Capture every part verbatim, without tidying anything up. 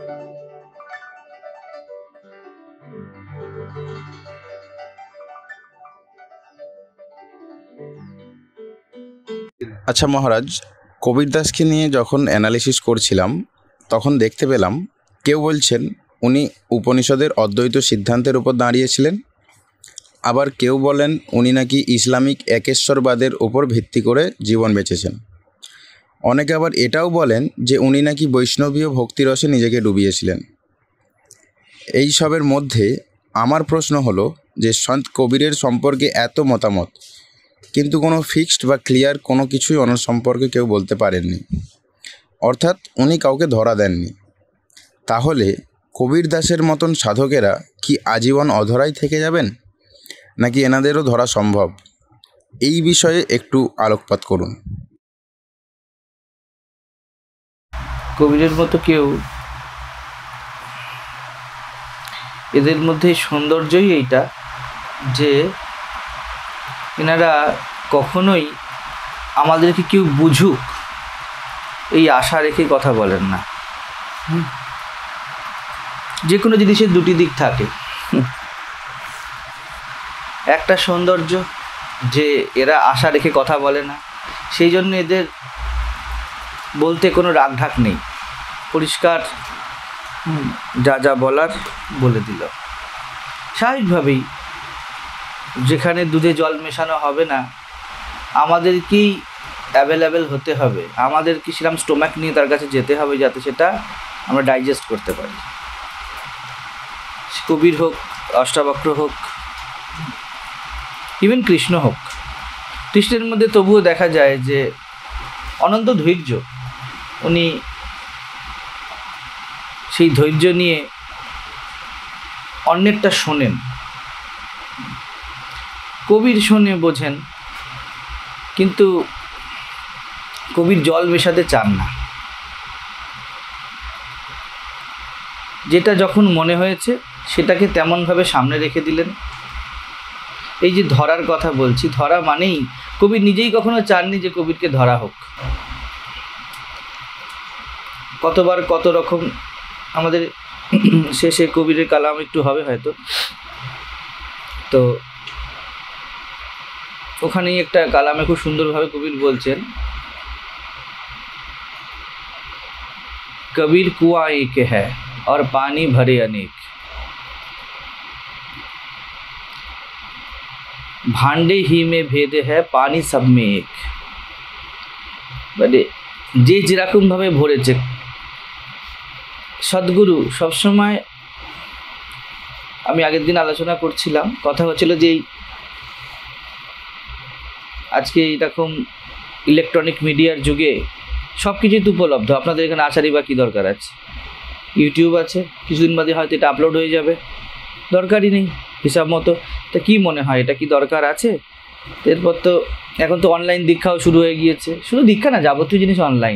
আচ্ছা মহারাজ, কবির দাসকে নিয়ে যখন অ্যানালিসিস করছিলাম তখন দেখতে পেলাম কেউ বলছেন উনি উপনিষদের অদ্বৈত সিদ্ধান্তের উপর দাঁড়িয়েছিলেন, আবার কেউ বলেন উনি নাকি ইসলামিক একেশ্বরবাদের উপর ভিত্তি করে জীবন বেঁচেছেন। অনেকে আবার এটাও বলেন যে উনি নাকি বৈষ্ণবীয় ভক্তিরসে নিজেকে ডুবিয়েছিলেন। এই সবের মধ্যে আমার প্রশ্ন হলো যে সন্ত কবিরের সম্পর্কে এত মতামত, কিন্তু কোনো ফিক্সড বা ক্লিয়ার কোনো কিছুই ওনার সম্পর্কে কেউ বলতে পারেননি, অর্থাৎ উনি কাউকে ধরা দেননি। তাহলে কবির দাসের মতন সাধকেরা কি আজীবন অধরাই থেকে যাবেন, নাকি এনাদেরও ধরা সম্ভব? এই বিষয়ে একটু আলোকপাত করুন। কবিরের মতো কেউ, এদের মধ্যে সৌন্দর্যই এইটা যে এনারা কখনোই আমাদেরকে কেউ বুঝুক এই আশা রেখে কথা বলেন না। যে কোনো জিনিসের দুটি দিক থাকে। একটা সৌন্দর্য যে এরা আশা রেখে কথা বলে না, সেই জন্য এদের বলতে কোনো রাগঢাক নেই, পরিষ্কার যা যা বলার বলে দিল। স্বাভাবিকভাবেই যেখানে দুধে জল মেশানো হবে না, আমাদেরকেই অ্যাভেলেবেল হতে হবে, আমাদের কি সেরকম স্টোমাক নিয়ে তার কাছে যেতে হবে যাতে সেটা আমরা ডাইজেস্ট করতে পারি। কবির হোক, অষ্টাবক্র হোক, ইভেন কৃষ্ণ হোক, কৃষ্ণের মধ্যে তবুও দেখা যায় যে অনন্ত ধৈর্য। উনি সেই ধৈর্য নিয়ে অন্যেরটা শোনেন। কবির শোনে, বোঝেন, কিন্তু কবির জল মেশাতে চান না। যেটা যখন মনে হয়েছে সেটাকে তেমনভাবে সামনে রেখে দিলেন। এই যে ধরার কথা বলছি, ধরা মানেই কবির নিজেই কখনো চাননি যে কবিরকে ধরা হোক। কতবার কত রকম আমাদের শেষে কবিরের কালাম একটু হবে হয়তো, তো ওখানেই একটা কালামে খুব সুন্দরভাবে কবির বলছেন, कबीर कुआं एक है और पानी भरे अनेक, भांडे ही में भेद है पानी सब में एक। মানে যে যেরকম ভাবে ভরেছে, সদ্গুরু সবসময়, আমি আগের দিন আলোচনা করছিলাম, কথা হচ্ছিল যে আজকে এরকম ইলেকট্রনিক মিডিয়ার যুগে সব কিছুই তো উপলব্ধ। আপনাদের এখানে আসারই বা কী দরকার আছে? ইউটিউব আছে, কিছুদিন বাদে হয়তো এটা আপলোড হয়ে যাবে, দরকারই নেই হিসাব মতো। তা কী মনে হয় এটা কি দরকার আছে? এরপর তো এখন তো অনলাইন দীক্ষাও শুরু হয়ে গিয়েছে। শুধু দীক্ষা না, যাবতীয় জিনিস অনলাইন।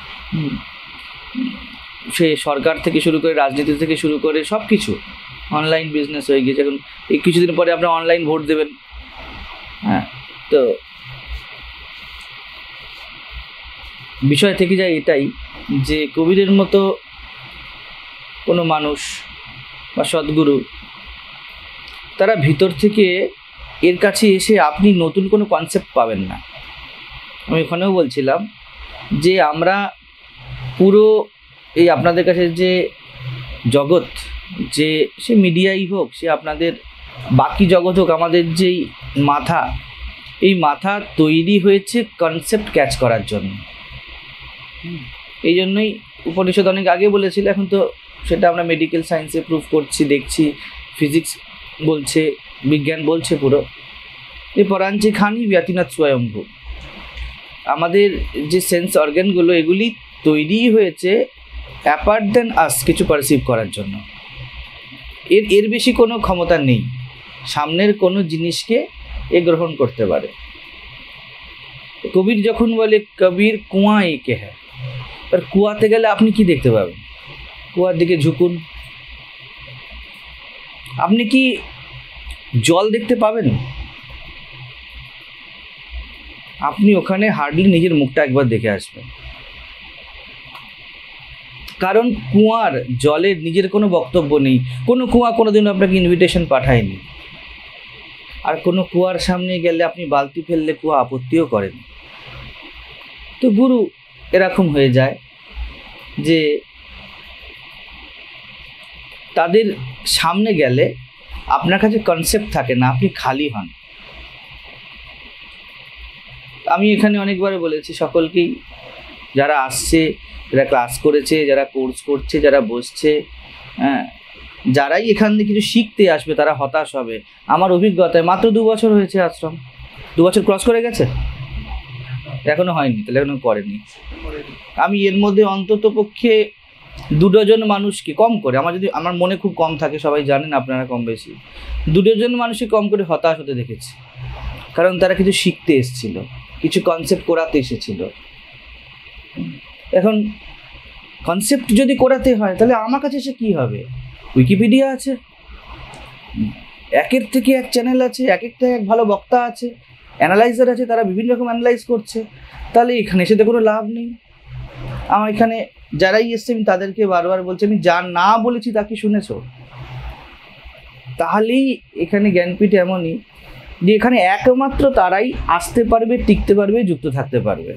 সে সরকার থেকে শুরু করে, রাজনীতি থেকে শুরু করে সব কিছু অনলাইন বিজনেস হয়ে গিয়েছে। এখন এই কিছুদিন পরে আপনারা অনলাইন ভোট দেবেন। হ্যাঁ, তো বিষয় থেকে যায় এটাই যে কবিরের মতো কোনো মানুষ বা সদ্গুরু, তারা ভিতর থেকে এর কাছে এসে আপনি নতুন কোনো কনসেপ্ট পাবেন না। আমি ওখানেও বলছিলাম যে আমরা পুরো এই আপনাদের কাছে যে জগৎ, যে সে মিডিয়াই হোক, সে আপনাদের বাকি জগৎ হোক, আমাদের যেই মাথা, এই মাথা তৈরি হয়েছে কনসেপ্ট ক্যাচ করার জন্য। এই জন্যই উপনিষদ অনেক আগে বলেছিল, এখন তো সেটা আমরা মেডিকেল সায়েন্সে প্রুভ করছি, দেখছি, ফিজিক্স বলছে, বিজ্ঞান বলছে পুরো, এই পরাঞ্চি খানি ব্যাতিনাথ স্বয়ম্ভু। আমাদের যে সেন্স অর্গানগুলো, এগুলি তৈরি হয়েছে অ্যাপার্ট দেন আস কিছু পারসিভ করার জন্য। এর এর বেশি কোনো ক্ষমতা নেই সামনের কোনো জিনিসকে এ গ্রহণ করতে পারে। কবির যখন বলে কবির কুয়া একে হ্যাঁ, আর কুয়াতে গেলে আপনি কি দেখতে পাবেন? কুয়ার দিকে ঝুঁকুন, আপনি কি জল দেখতে পাবেন? আপনি ওখানে হার্ডলি নিজের মুখটা একবার দেখে আসবেন। কারণ কুয়ার জলের নিজের কোনো বক্তব্য নেই, কোনো কুয়া কোনোদিন আপনাকে ইনভিটেশন পাঠায়নি, আর কোনো কুয়ার সামনে গেলে আপনি বালতি ফেললে কুয়া আপত্তিও করেন। তো গুরু এরকম হয়ে যায় যে তাদের সামনে গেলে আপনার কাছে কনসেপ্ট থাকে না, আপনি খালি হন। আমি এখানে অনেকবার বলেছি সকলকেই, যারা আসছে, যারা ক্লাস করেছে, যারা কোর্স করছে, যারা বসছে, হ্যাঁ, যারাই এখান থেকে কিছু শিখতে আসবে তারা হতাশ হবে। আমার অভিজ্ঞতায় মাত্র দু বছর হয়েছে আশ্রম, দু বছর ক্রস করে গেছে, এখনো হয়নি, তাহলে এখনো করেনি। আমি এর মধ্যে অন্তত পক্ষে দু ডজন মানুষকে কম করে, আমার যদি আমার মনে খুব কম থাকে, সবাই জানেন আপনারা কম বেশি, দু ডজন মানুষকে কম করে হতাশ হতে দেখেছি। কারণ তারা কিছু শিখতে এসেছিল, কিছু কনসেপ্ট করাতে এসেছিল। এখন কনসেপ্ট যদি করাতে হয় তাহলে আমার কাছে সে কী হবে? উইকিপিডিয়া আছে, একের থেকে এক চ্যানেল আছে, এক একটা এক ভালো বক্তা আছে, অ্যানালাইজার আছে, তারা বিভিন্ন রকম অ্যানালাইজ করছে। তাহলে এখানে এসে তো কোনো লাভ নেই। আমার এখানে যারাই এসছে আমি তাদেরকে বারবার বলছি, আমি যা না বলেছি তা কি শুনেছো? তাহলেই এখানে জ্ঞানপীঠ এমনই যে এখানে একমাত্র তারাই আসতে পারবে, টিকতে পারবে, যুক্ত থাকতে পারবে।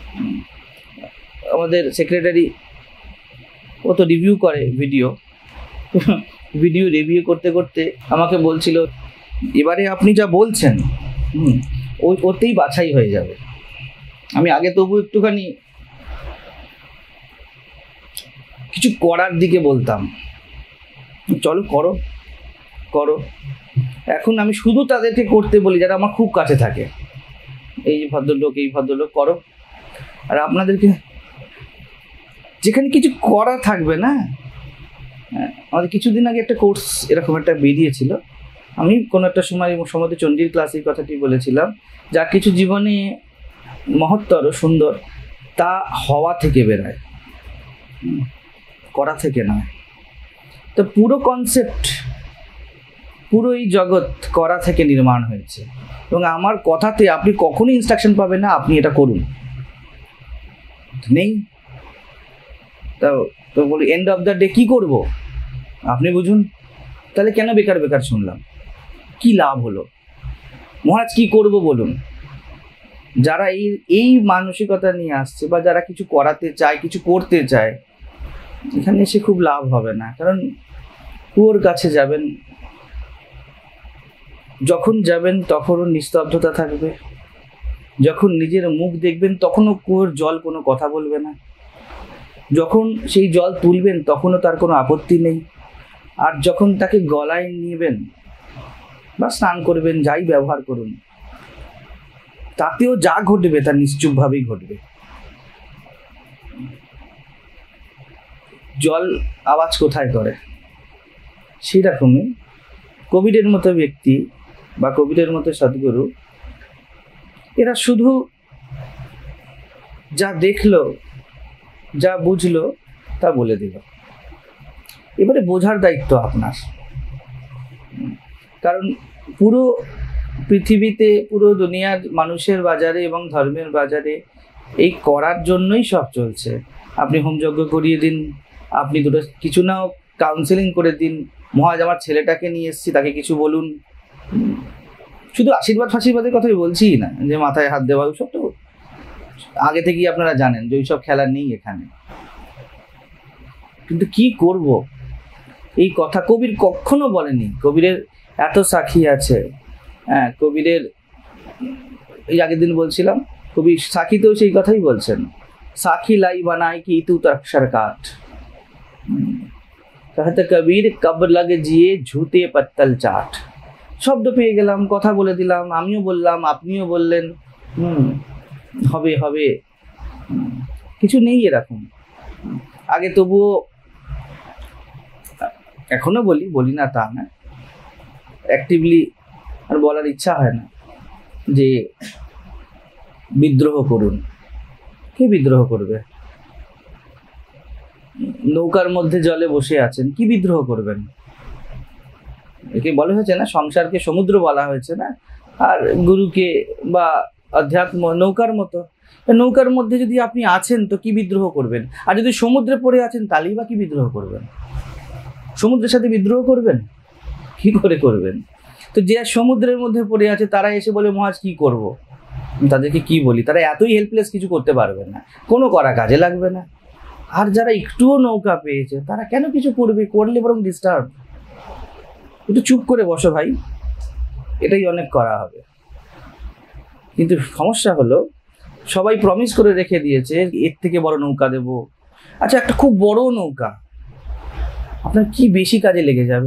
আমাদের সেক্রেটারি ও তো রিভিউ করে ভিডিও, ভিডিও রিভিউ করতে করতে আমাকে বলছিল, এবারে আপনি যা বলছেন হুম ওই ওতেই বাছাই হয়ে যাবে। আমি আগে তবু একটুখানি কিছু করার দিকে বলতাম, চলো করো করো। এখন আমি শুধু তাদেরকে করতে বলি যারা আমার খুব কাছে থাকে, এই ভদ্রলোক এই ভদ্রলোক করো। আর আপনাদেরকে যেখানে কিছু করা থাকবে না, আমাদের কিছুদিন আগে একটা কোর্স এরকম একটা বেরিয়েছিল, আমি কোনো একটা সময় সময় চণ্ডীর ক্লাসে এই কথাটি বলেছিলাম, যা কিছু জীবনে মহত্তর সুন্দর তা হওয়া থেকে বেরোয়, করা থেকে নয়। তো পুরো কনসেপ্ট, পুরো এই জগৎ করা থেকে নির্মাণ হয়েছে। এবং আমার কথাতে আপনি কখনোই ইনস্ট্রাকশন পাবেন না আপনি এটা করুন, নেই। তো তো বলি এন্ড অফ দ্য ডে কী করবো আপনি বুঝুন। তাহলে কেন বেকার বেকার শুনলাম? কি লাভ হলো? মহারাজ কি করব বলুন? যারা এই এই মানসিকতা নিয়ে আসছে বা যারা কিছু করাতে চায়, কিছু করতে চায়, এখানে এসে খুব লাভ হবে না। কারণ কুয়োর কাছে যাবেন, যখন যাবেন তখনও নিস্তব্ধতা থাকবে, যখন নিজের মুখ দেখবেন তখনও কুয়োর জল কোনো কথা বলবে না, যখন সেই জল তুলবেন তখনও তার কোনো আপত্তি নেই, আর যখন তাকে গলায় নেবেন বা স্নান করবেন, যাই ব্যবহার করুন, তাতেও যা ঘটবে তা নিশ্চুপভাবেই ঘটবে। জল আওয়াজ কোথায় করে? সেই রকমই কবিরের মতো ব্যক্তি বা কবিরের মতো সদ্গুরু, এরা শুধু যা দেখলো, যা বুঝলো তা বলে দিল। এবারে বোঝার দায়িত্ব আপনার। কারণ পুরো পৃথিবীতে, পুরো দুনিয়ার মানুষের বাজারে এবং ধর্মের বাজারে এই করার জন্যই সব চলছে। আপনি হোমযজ্ঞ করিয়ে দিন, আপনি দুটো কিছু না কাউন্সেলিং করে দিন, মহারাজ আমার ছেলেটাকে নিয়ে এসেছি তাকে কিছু বলুন। শুধু আশীর্বাদ ফাশীর্বাদের কথাই বলছি না, যে মাথায় হাত দেওয়া, ওইসব তো আগে থেকেই আপনারা জানেন যে ওইসব খেলা নেই এখানে। কিন্তু কি করব এই কথা কবির কখনো বলেনি। কবিরের এত সাক্ষী আছে, হ্যাঁ, কবিরের এই আগের দিন বলছিলাম, কবি সাক্ষীতেও সেই কথাই বলছেন, সাক্ষী লাই বানাই কি তু তক্ষর কাঠ, कहते कबीर कब लग जिए झूठे पत्तल चाट। শব্দ পেয়ে গেলাম, কথা বলে দিলাম, আমিও বললাম, আপনিও বললেন, হুম হবে হবে, কিছু নেই এরকম। আগে তবুও, এখনো বলি বলি না তা না, অ্যাক্টিভলি আর বলার ইচ্ছা হয় না যে বিদ্রোহ করুন। কে বিদ্রোহ করবে? নৌকার মধ্যে জলে বসে আছেন, কি বিদ্রোহ করবেন? একে বলা হয়েছে না, সংসারকে সমুদ্র বলা হয়েছে না, আর গুরুকে বা অধ্যাত্ম নৌকার মতো। নৌকার মধ্যে যদি আপনি আছেন তো কি বিদ্রোহ করবেন? আর যদি সমুদ্রে পড়ে আছেন তাহলেই বা কি বিদ্রোহ করবেন? সমুদ্রের সাথে বিদ্রোহ করবেন? কি করে করবেন? তো যে সমুদ্রের মধ্যে পড়ে আছে তারা এসে বলে মহারাজ কি করব? তাদেরকে কি বলি? তারা এতই হেল্পলেস, কিছু করতে পারবে না, কোনো করা কাজে লাগবে না। আর যারা একটুও নৌকা পেয়েছে তারা কেন কিছু করবে? করলে বরং ডিস্টার্ব। একটু চুপ করে বসো ভাই, এটাই অনেক করা হবে। কিন্তু সমস্যা হলো সবাই প্রমিস করে রেখে দিয়েছে এর থেকে বড় নৌকা দেব। আচ্ছা, একটা খুব বড় নৌকা আপনার কি বেশি কাজে লেগে যাবে?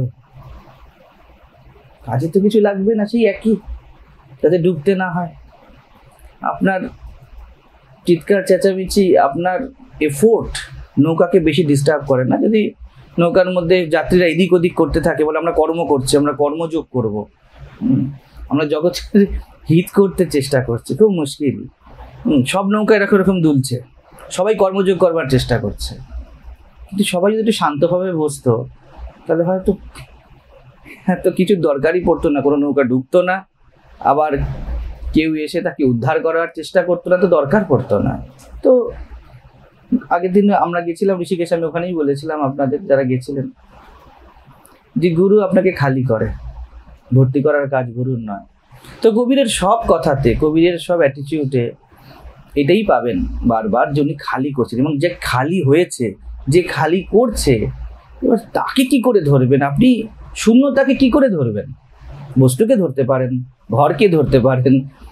কাজে তো কিছু লাগবে না, সেই একই, যাতে ডুবতে না হয়। আপনার চিৎকার চেঁচামেচি, আপনার এফোর্ট নৌকাকে বেশি ডিস্টার্ব করে না। যদি নৌকার মধ্যে যাত্রীরা এদিক ওদিক করতে থাকে, বলে আমরা কর্ম করছি, আমরা কর্মযোগ করব, আমরা জগতের হিত করতে চেষ্টা করছি, খুব মুশকিল। সব নৌকা এরকম এরকম দুলছে, সবাই কর্মযোগ করবার চেষ্টা করছে। কিন্তু সবাই যদি একটু শান্তভাবে বসতো তাহলে হয়তো হ্যাঁ তো কিছু দরকারই পড়তো না, কোনো নৌকা ডুবতো না, আবার কেউ এসে তাকে উদ্ধার করার চেষ্টা করতো না, তো দরকার পড়তো না। তো আগের দিন আমরা গেছিলাম ঋষিকেশ, আমি ওখানেই বলেছিলাম আপনাদের যারা গেছিলেন যে গুরু আপনাকে খালি করে, ভর্তি করার কাজ গুরুর নয়। তো কবিরের সব কথাতে, কবিরের সব অ্যাটিটিউডে এটাই পাবেন বারবার, যে উনি খালি করছেন, এবং যে খালি হয়েছে, যে খালি করছে, এবার তাকে কি করে ধরবেন আপনি? শূন্যতাকে কি করে ধরবেন? বস্তুকে ধরতে পারেন, ঘরকে ধরতে পারেন,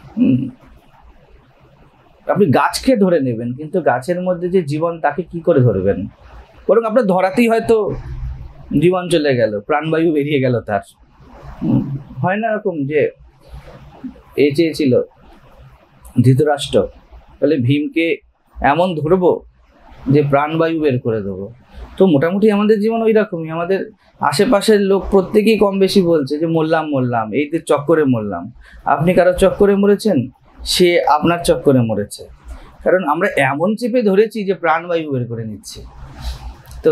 আপনি গাছকে ধরে নেবেন, কিন্তু গাছের মধ্যে যে জীবন তাকে কি করে ধরবেন? বরং আপনার ধরাতেই হয়তো জীবন চলে গেল, প্রাণবায়ু বেরিয়ে গেল তার। হয় না এরকম যে এ চেয়েছিল ধৃতরাষ্ট্র, তাহলে ভীমকে এমন ধরবো যে প্রাণবায়ু বের করে দেবো। তো মোটামুটি আমাদের জীবন ওই রকমই। আমাদের আশেপাশের লোক প্রত্যেকেই কম বেশি বলছে যে মরলাম মরলাম, এই যে চক্করে মরলাম। আপনি কারো চক্করে মরেছেন, সে আপনার চক্করে মরেছে, কারণ আমরা এমন চেপে ধরেছি যে প্রাণবায়ু বের করে নিচ্ছি। তো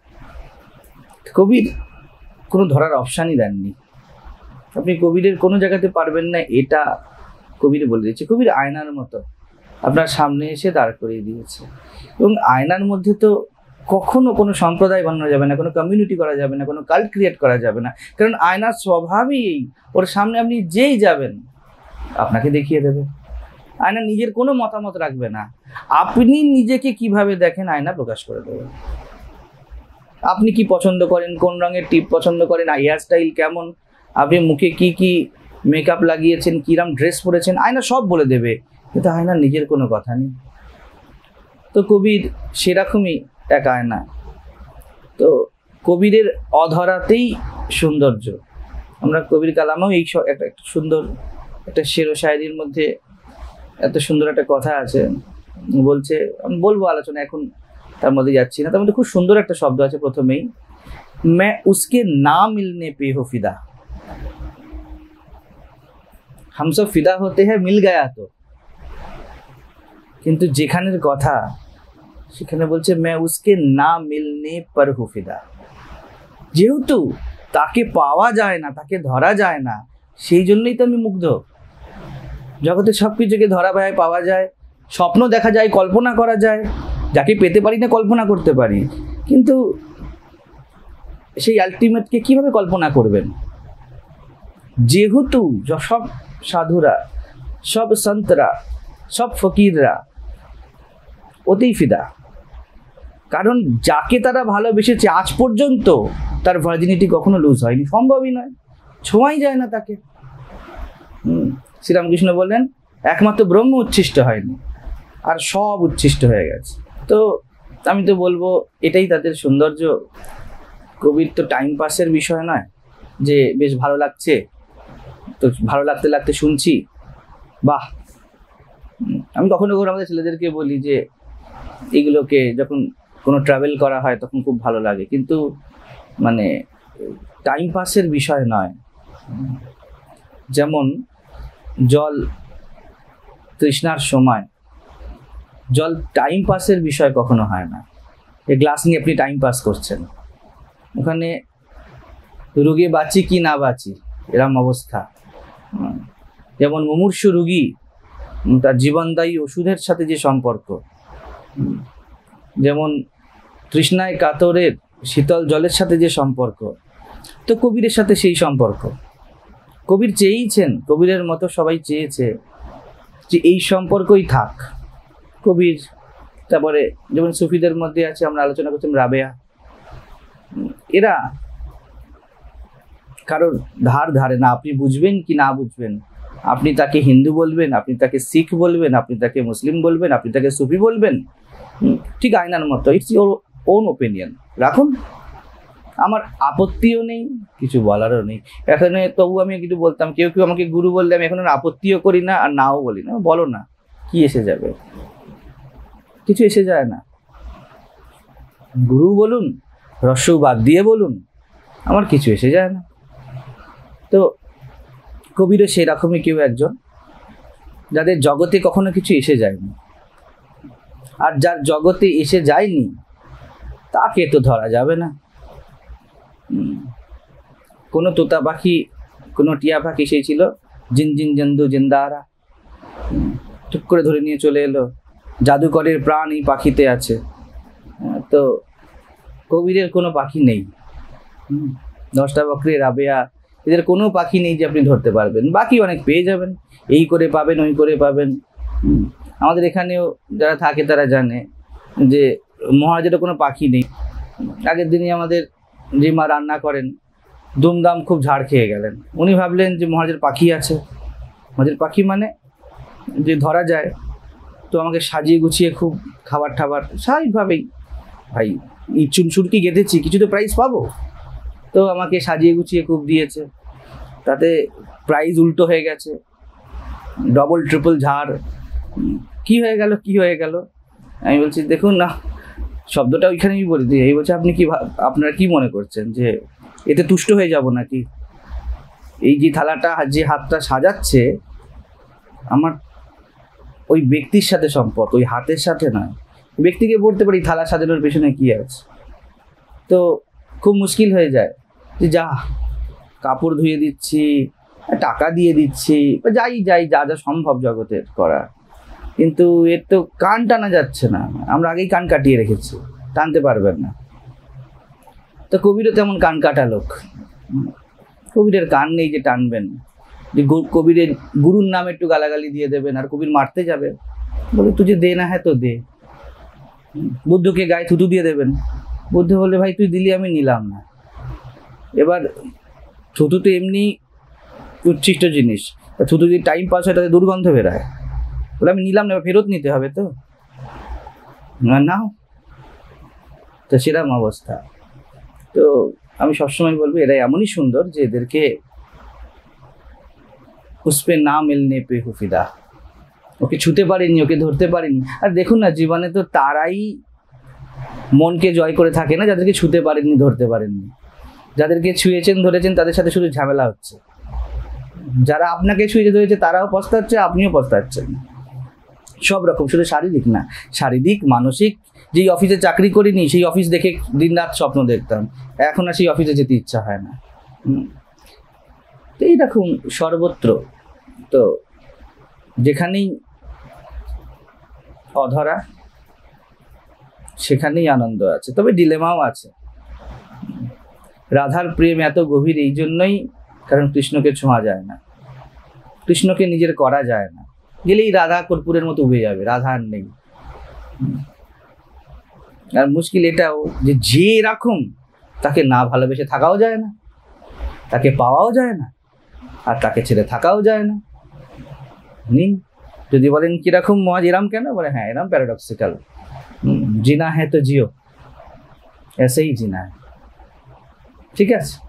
কবির কোনো ধরার অপশানই দেননি। আপনি কবিরের কোনো জায়গাতে পারবেন না, এটা কবির বলে দিয়েছে। কবির আয়নার মতো আপনার সামনে এসে দাঁড় করিয়ে দিয়েছে, এবং আয়নার মধ্যে তো কখনো কোনো সম্প্রদায় বানানো যাবে না, কোনো কমিউনিটি করা যাবে না, কোনো কাল্ট ক্রিয়েট করা যাবে না, কারণ আয়নার স্বভাবই এই, ওর সামনে আপনি যেই যাবেন আপনাকে দেখিয়ে দেবে। আয়না নিজের কোনো মতামত রাখবে না, আপনি নিজেকে কিভাবে দেখেন আয়না প্রকাশ করে দেবে। আপনি কি পছন্দ করেন, কোন রঙের টিপ পছন্দ করেন, হেয়ার স্টাইল কেমন, আপনি মুখে কি কি মেকআপ লাগিয়েছেন, কিরম ড্রেস পরেছেন, আয়না সব বলে দেবে, কিন্তু আয়নার নিজের কোনো কথা নেই। তো কবির সেরকমই এক আয়না। তো কবিরের অধরাতেই সৌন্দর্য। আমরা কবির কালামেও এই একটা একটা সুন্দর একটা শের ও শায়েরির মধ্যে এত সুন্দর একটা কথা আছে, বলছে, আমি বলবো আলোচনা এখন তার মধ্যে যাচ্ছি না, তার মধ্যে খুব সুন্দর একটা শব্দ আছে প্রথমেই, मैं उसके ना मिलने पे हो फिदा, हम सब फिदा होते हैं मिल गया तो, কিন্তু যেখানের কথা সেখানে বলছে मैं उसके ना मिलने पर हो फिदा। যেহেতু তাকে পাওয়া যায় না, তাকে ধরা যায় না, সেই জন্যই তো আমি মুগ্ধ। জগতে সব কিছুকে ধরা পায়, পাওয়া যায়, স্বপ্ন দেখা যায়, কল্পনা করা যায়, যাকে পেতে পারি না কল্পনা করতে পারি, কিন্তু সেই আলটিমেটকে কিভাবে কল্পনা করবেন? যেহেতু সব সাধুরা, সব সন্তরা, সব ফকিররা ওতেই ফিদা, কারণ যাকে তারা ভালোবেসেছে আজ পর্যন্ত তার ভার্জিনিটি কখনো লুজ হয়নি, সম্ভবই নয়, ছোঁয়াই যায় না তাকে। হুম শ্রীরামকৃষ্ণ বললেন একমাত্র ব্রহ্ম উচ্ছিষ্ট হয়নি, আর সব উচ্ছিষ্ট হয়ে গেছে। তো আমি তো বলবো এটাই তাদের সৌন্দর্য। কবির তো টাইম পাসের বিষয় নয় যে বেশ ভালো লাগছে, তো ভালো লাগতে লাগতে শুনছি, বাহ। আমি কখনো কখনো আমাদের ছেলেদেরকে বলি যে এগুলোকে যখন কোনো ট্রাভেল করা হয় তখন খুব ভালো লাগে, কিন্তু মানে টাইম পাসের বিষয় নয়। যেমন জল তৃষ্ণার সময়, জল টাইম পাসের বিষয় কখনো হয় না। এই গ্লাস নিয়ে আপনি টাইম পাস করছেন, ওখানে রোগে বাঁচি কি না বাঁচি এরম অবস্থা। যেমন মুমূর্ষু রোগী তার জীবনদায়ী ওষুধের সাথে যে সম্পর্ক, যেমন তৃষ্ণায় কাতরের শীতল জলের সাথে যে সম্পর্ক, তো কবিরের সাথে সেই সম্পর্ক। কবির চেয়েইছেন, কবিরের মতো সবাই চেয়েছে যে এই সম্পর্কই থাক। কবির, তারপরে যেমন সুফিদের মধ্যে আছে, আমরা আলোচনা করছিলাম রাবেয়া, এরা কারোর ধার ধারে না। আপনি বুঝবেন কি না বুঝবেন, আপনি তাকে হিন্দু বলবেন, আপনি তাকে শিখ বলবেন, আপনি তাকে মুসলিম বলবেন, আপনি তাকে সুফি বলবেন, ঠিক আয়নার মতো, ইটস ইওর ওন ওপিনিয়ন, রাখুন, আমার আপত্তিও নেই, কিছু বলারও নেই। এখানে তবু আমি কিছু বলতাম, কেউ কেউ আমাকে গুরু বললে আমি এখন আপত্তিও করি না আর নাও বলি না, বলো না, কি এসে যাবে, কিছু এসে যায় না। গুরু বলুন, রস্য বাদ দিয়ে বলুন, আমার কিছু এসে যায় না। তো কবিরও সেরকমই কেউ একজন, যাদের জগতে কখনো কিছু এসে যায়নি, আর যার জগতে এসে যায়নি তাকে তো ধরা যাবে না। কোনো তোতা পাখি, কোনো টিয়া পাখি সেই ছিল জিন জিন জন্দু জিন্দারা, ঠিক করে ধরে নিয়ে চলে এলো, জাদুকরের প্রাণ এই পাখিতে আছে। তো কবিরের কোনো পাখি নেই, দশটা বকরি, রাবেয়া, এদের কোনো পাখি নেই যে আপনি ধরতে পারবেন। বাকি অনেক পেয়ে যাবেন, এই করে পাবেন, ওই করে পাবেন। আমাদের এখানেও যারা থাকে তারা জানে যে মহারাজেরও কোনো পাখি নেই। আগের দিনই আমাদের যে মা রান্না করেন, দুমদাম খুব ঝাড় খেয়ে গেলেন। উনি ভাবলেন যে মহারাজের পাখি আছে। মহারাজের পাখি মানে যে ধরা যায়, তো আমাকে সাজিয়ে গুছিয়ে খুব খাবার টাবার, স্বাভাবিকভাবেই ভাই এই চুনচুরকি গেঁথেছি, কিছু তো প্রাইজ পাবো, তো আমাকে সাজিয়ে গুছিয়ে খুব দিয়েছে। তাতে প্রাইজ উল্টো হয়ে গেছে, ডবল ট্রিপল ঝাড়। কি হয়ে গেল, কি হয়ে গেল? আমি বলছি দেখুন না, শব্দটা ওইখানেই বলে দিই। এই বলছে আপনি কি, আপনারা কি মনে করছেন যে এতে তুষ্ট হয়ে যাব নাকি? এই যে থালাটা, যে হাতটা সাজাচ্ছে, আমার ওই ব্যক্তির সাথে সম্পর্ক, ওই হাতের সাথে নয়। ব্যক্তিকে বলতে পারি থালা সাজানোর পেছনে কি আছে, তো খুব মুশকিল হয়ে যায় যে যা কাপড় ধুয়ে দিচ্ছি, টাকা দিয়ে দিচ্ছি, যাই যাই যা যা সম্ভব জগতের করা, কিন্তু এর তো কান টানা যাচ্ছে না। আমরা আগেই কান কাটিয়ে রেখেছি, টানতে পারবেন না। তো কবিরও তেমন কান কাটা লোক, কবিরের কান নেই যে টানবেন, যে কবিরের গুরুর নাম একটু গালাগালি দিয়ে দেবেন আর কবির মারতে যাবে, বলে তুই যে দে না, হ্যাঁ তো দে। বুদ্ধকে গায়ে থুতু দিয়ে দেবেন, বুদ্ধ বলে ভাই তুই দিলি, আমি নিলাম না। এবার থুতু তো এমনি উচ্ছিষ্ট জিনিস, থুতু যদি টাইম পাস হয় তাতে দুর্গন্ধ বেরোয়, বলে আমি নিলাম না, ফেরত নিতে হবে তো, নাও। তো সেরকম অবস্থা। তো আমি সবসময় বলবো এরা এমনই সুন্দর যে এদেরকে উসপে না মিলনে পে হুফিদা, ওকে ছুতে পারেনি, ওকে ধরতে পারেনি। আর দেখুন না, জীবনে তো তারাই মনকে জয় করে থাকে না যাদেরকে ছুতে পারেননি, ধরতে পারেননি। যাদেরকে ছুঁয়েছেন, ধরেছেন, তাদের সাথে শুধু ঝামেলা হচ্ছে। যারা আপনাকে ছুঁয়ে ধরেছে তারাও পস্তাচ্ছে, আপনিও পস্তাচ্ছেন, সব রকম, শুধু শারীরিক না, শারীরিক, মানসিক। যেই অফিসে চাকরি করিনি সেই অফিস দেখে দিন রাত স্বপ্ন দেখতাম, এখন আর সেই অফিসে যেতে ইচ্ছা হয় না। তো এইরকম সর্বত্র, তো যেখানেই অধরা সেখানেই আনন্দ আছে, তবে ডিলেমাও আছে। রাধার প্রেম এত গভীর এই জন্যই, কারণ কৃষ্ণকে ছোঁয়া যায় না, কৃষ্ণকে নিজের করা যায় না। গেলেই রাধা কর্পূরের মতো উবে যাবে, রাধা আর নেই। আর মুশকিল এটাও যে যে এরকম, তাকে না ভালোবেসে থাকাও যায় না, তাকে পাওয়াও যায় না, আর তাকে ছেড়ে থাকাও যায় না। নিন, যদি বলেন কিরকম মহাজ, এরাম কেন? বলে হ্যাঁ, এরাম প্যারাডক্সিক্যাল। জিনা হ্যাঁ তো জিও, এসেই জিনা। ঠিক আছে।